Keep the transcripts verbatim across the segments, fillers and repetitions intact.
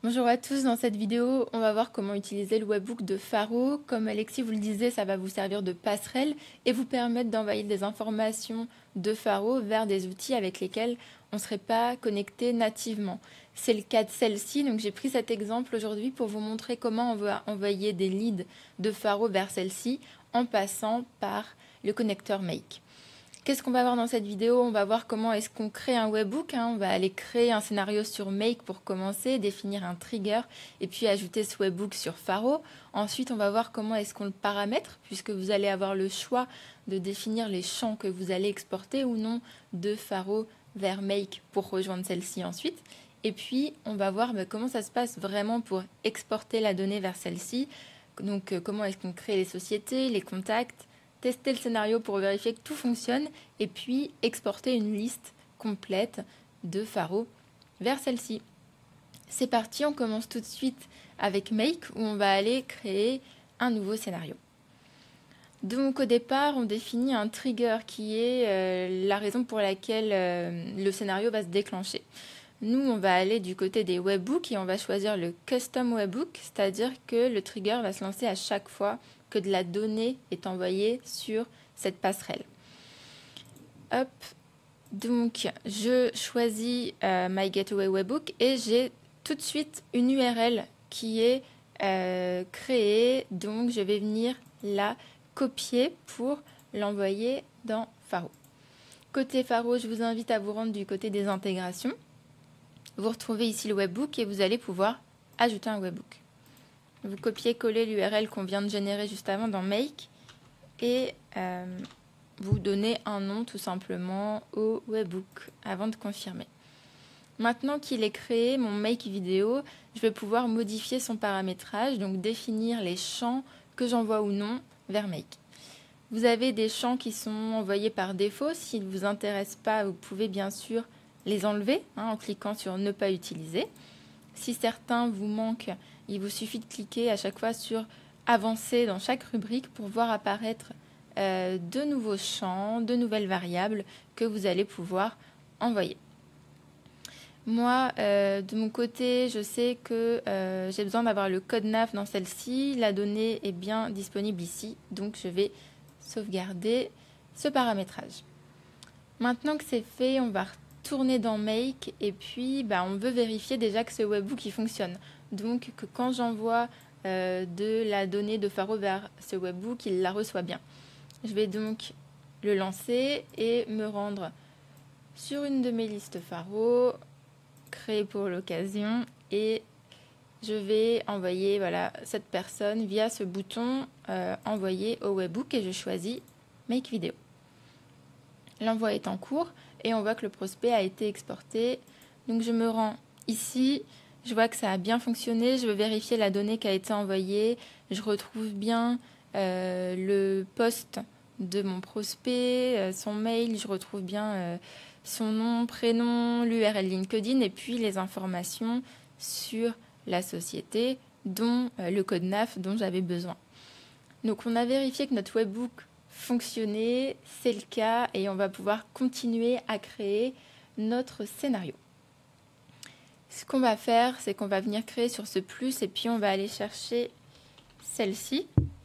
Bonjour à tous, dans cette vidéo, on va voir comment utiliser le webhook de Faro. Comme Alexis vous le disait, ça va vous servir de passerelle et vous permettre d'envoyer des informations de Faro vers des outils avec lesquels on ne serait pas connecté nativement. C'est le cas de celle-ci, donc j'ai pris cet exemple aujourd'hui pour vous montrer comment on va envoyer des leads de Faro vers celle-ci en passant par le connecteur Make. Qu'est-ce qu'on va voir dans cette vidéo? On va voir comment est-ce qu'on crée un webhook. Hein. On va aller créer un scénario sur Make pour commencer, définir un trigger et puis ajouter ce webhook sur Faro. Ensuite, on va voir comment est-ce qu'on le paramètre puisque vous allez avoir le choix de définir les champs que vous allez exporter ou non de Faro vers Make pour rejoindre celle-ci ensuite. Et puis, on va voir bah, comment ça se passe vraiment pour exporter la donnée vers celle-ci. Donc, euh, comment est-ce qu'on crée les sociétés, les contacts, tester le scénario pour vérifier que tout fonctionne et puis exporter une liste complète de Faro vers celle-ci. C'est parti, on commence tout de suite avec Make où on va aller créer un nouveau scénario. Donc au départ, on définit un trigger qui est euh, la raison pour laquelle euh, le scénario va se déclencher. Nous, on va aller du côté des webhooks et on va choisir le custom webhook, c'est-à-dire que le trigger va se lancer à chaque fois que de la donnée est envoyée sur cette passerelle. Hop, donc je choisis euh, My Gateway Webhook et j'ai tout de suite une U R L qui est euh, créée, donc je vais venir la copier pour l'envoyer dans Faro. Côté Faro, je vous invite à vous rendre du côté des intégrations. Vous retrouvez ici le webhook et vous allez pouvoir ajouter un webhook. Vous copiez-collez l'U R L qu'on vient de générer juste avant dans Make et euh, vous donnez un nom tout simplement au webhook avant de confirmer. Maintenant qu'il est créé, mon Make vidéo, je vais pouvoir modifier son paramétrage, donc définir les champs que j'envoie ou non vers Make. Vous avez des champs qui sont envoyés par défaut. S'ils ne vous intéressent pas, vous pouvez bien sûr les enlever hein, en cliquant sur ne pas utiliser. Si certains vous manquent, il vous suffit de cliquer à chaque fois sur avancer dans chaque rubrique pour voir apparaître euh, de nouveaux champs, de nouvelles variables que vous allez pouvoir envoyer. Moi, euh, de mon côté, je sais que euh, j'ai besoin d'avoir le code N A F dans celle-ci. La donnée est bien disponible ici, donc je vais sauvegarder ce paramétrage. Maintenant que c'est fait, on va tourner dans Make et puis bah, on veut vérifier déjà que ce webhook il fonctionne. Donc que quand j'envoie euh, de la donnée de Faro vers ce webhook, il la reçoit bien. Je vais donc le lancer et me rendre sur une de mes listes Faro, créée pour l'occasion, et je vais envoyer voilà, cette personne via ce bouton euh, envoyer au webhook et je choisis Make Video. L'envoi est en cours et on voit que le prospect a été exporté. Donc je me rends ici, je vois que ça a bien fonctionné, je veux vérifier la donnée qui a été envoyée, je retrouve bien euh, le poste de mon prospect, euh, son mail, je retrouve bien euh, son nom, prénom, l'U R L LinkedIn et puis les informations sur la société, dont euh, le code N A F dont j'avais besoin. Donc on a vérifié que notre webhook fonctionnait, c'est le cas et on va pouvoir continuer à créer notre scénario. Ce qu'on va faire, c'est qu'on va venir créer sur ce plus et puis on va aller chercher celle-ci.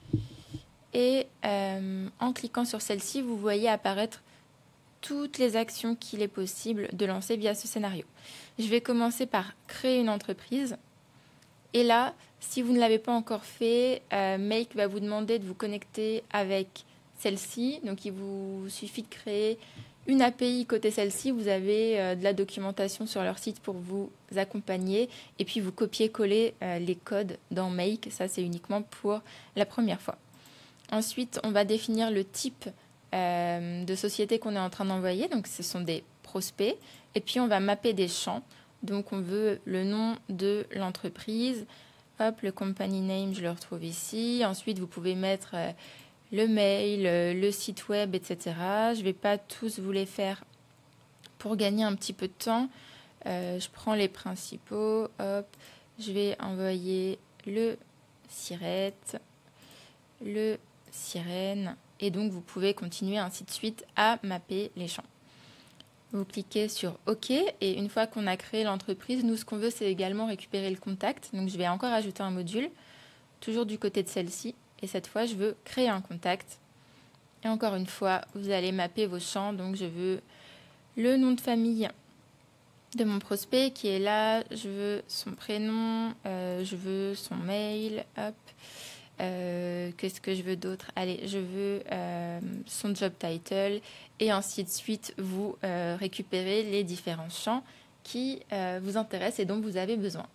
Et euh, en cliquant sur celle-ci, vous voyez apparaître toutes les actions qu'il est possible de lancer via ce scénario. Je vais commencer par créer une entreprise. Et là, si vous ne l'avez pas encore fait, euh, Make va vous demander de vous connecter avec celle-ci. Donc, il vous suffit de créer une A P I côté celle-ci. Vous avez euh, de la documentation sur leur site pour vous accompagner. Et puis, vous copiez-coller euh, les codes dans Make. Ça, c'est uniquement pour la première fois. Ensuite, on va définir le type euh, de société qu'on est en train d'envoyer. Donc, ce sont des prospects. Et puis, on va mapper des champs. Donc, on veut le nom de l'entreprise. Hop, le company name, je le retrouve ici. Ensuite, vous pouvez mettre euh, le mail, euh, le site web, et cetera. Je ne vais pas tous vous les faire pour gagner un petit peu de temps. Euh, je prends les principaux. Hop, je vais envoyer le sirette, le sirène. Et donc, vous pouvez continuer ainsi de suite à mapper les champs. Vous cliquez sur OK et une fois qu'on a créé l'entreprise, nous, ce qu'on veut, c'est également récupérer le contact. Donc, je vais encore ajouter un module, toujours du côté de celle-ci. Et cette fois, je veux créer un contact. Et encore une fois, vous allez mapper vos champs. Donc, je veux le nom de famille de mon prospect qui est là. Je veux son prénom, euh, je veux son mail, hop. Euh, qu'est-ce que je veux d'autre? Allez, je veux euh, son job title et ainsi de suite. Vous euh, récupérez les différents champs qui euh, vous intéressent et dont vous avez besoin.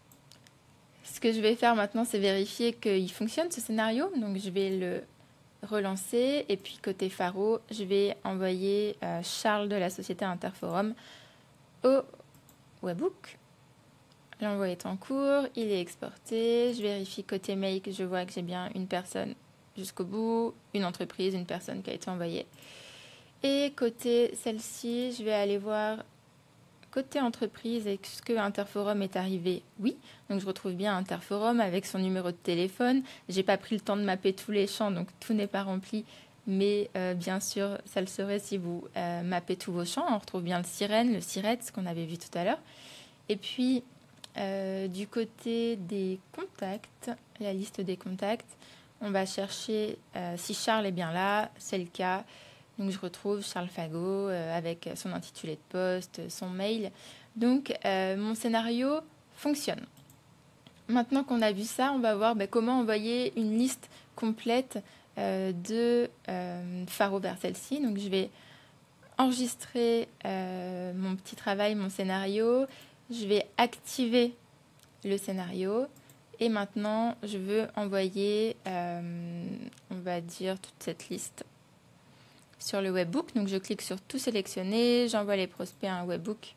Ce que je vais faire maintenant, c'est vérifier qu'il fonctionne ce scénario. Donc, je vais le relancer et puis côté Faro, je vais envoyer euh, Charles de la société Interforum au webbook. L'envoi est en cours, il est exporté. Je vérifie côté mail que je vois que j'ai bien une personne jusqu'au bout, une entreprise, une personne qui a été envoyée. Et côté celle-ci, je vais aller voir côté entreprise, est-ce que Interforum est arrivé? Oui. Donc je retrouve bien Interforum avec son numéro de téléphone. J'ai pas pris le temps de mapper tous les champs, donc tout n'est pas rempli. Mais euh, bien sûr, ça le serait si vous euh, mappez tous vos champs. On retrouve bien le sirène, le siret, ce qu'on avait vu tout à l'heure. Et puis, Euh, du côté des contacts, la liste des contacts, on va chercher euh, si Charles est bien là, c'est le cas. Donc je retrouve Charles Fagot euh, avec son intitulé de poste, son mail. Donc euh, mon scénario fonctionne. Maintenant qu'on a vu ça, on va voir bah, comment envoyer une liste complète euh, de euh, Faro vers celle-ci. Donc je vais enregistrer euh, mon petit travail, mon scénario. Je vais activer le scénario et maintenant je veux envoyer, euh, on va dire, toute cette liste sur le webbook. Donc je clique sur tout sélectionner, j'envoie les prospects à un webbook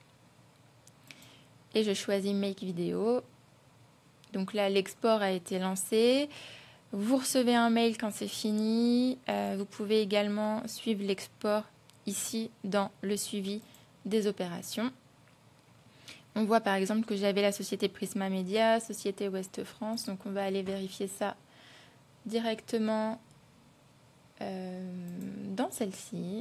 et je choisis Make Video. Donc là, l'export a été lancé. Vous recevez un mail quand c'est fini. Euh, vous pouvez également suivre l'export ici dans le suivi des opérations. On voit par exemple que j'avais la société Prisma Media, société Ouest France, donc on va aller vérifier ça directement euh, dans celle-ci.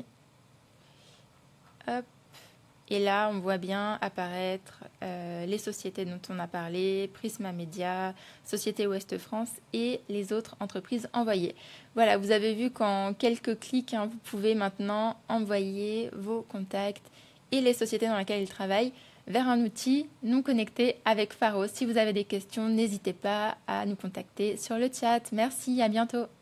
Hop. Et là, on voit bien apparaître euh, les sociétés dont on a parlé, Prisma Media, Société Ouest France et les autres entreprises envoyées. Voilà, vous avez vu qu'en quelques clics, hein, vous pouvez maintenant envoyer vos contacts et les sociétés dans lesquelles ils travaillent vers un outil non connecté avec Faro. Si vous avez des questions, n'hésitez pas à nous contacter sur le chat. Merci, à bientôt.